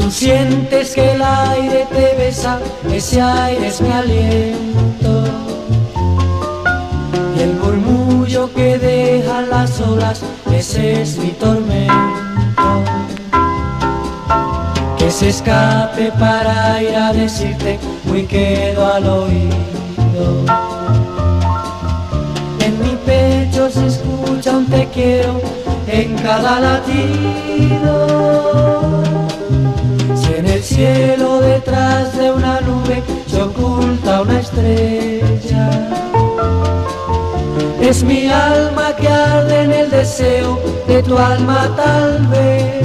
Tú sientes que el aire te besa, ese aire es mi aliento. Y el murmullo que dejan las olas, ese es mi tormento. Que se escape para ir a decirte muy quedo al oído. En mi pecho se escucha un te quiero en cada latido. Si en el cielo detrás de una nube se oculta una estrella, es mi alma que arde en el deseo de tu alma tal vez.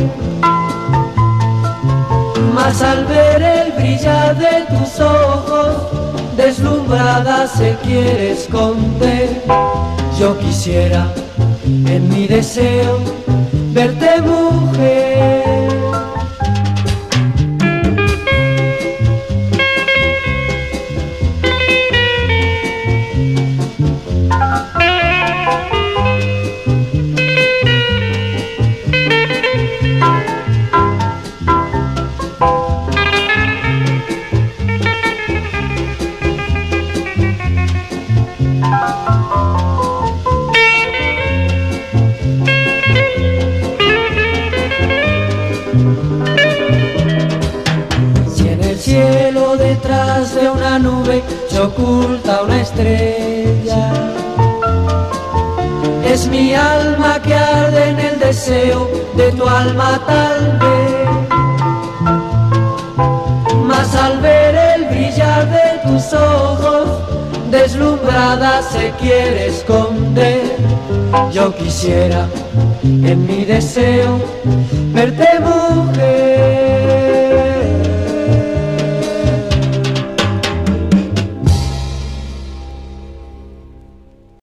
Mas al ver el brillar de tus ojos, deslumbrada se quiere esconder. Yo quisiera en mi deseo verte mujer. Cielo detrás de una nube se oculta una estrella, es mi alma que arde en el deseo de tu alma tal vez. Mas al ver el brillar de tus ojos, deslumbrada se quiere esconder. Yo quisiera en mi deseo verte mujer.